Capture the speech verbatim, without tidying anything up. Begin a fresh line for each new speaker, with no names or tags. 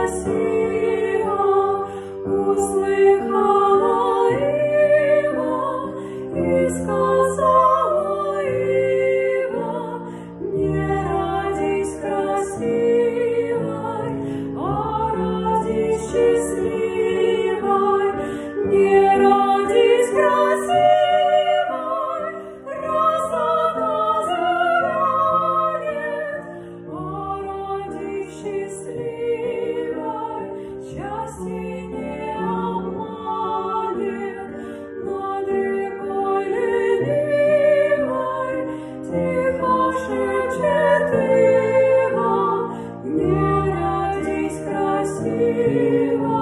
красиво, услыхала Ива и сказала Ива: не родись красивой, а родись счастливой, не родись красивой, красота заранит, а родись счастливой, счастье не обманет. Над рекой ленивой тихо шепчет Ива: не родись красивой.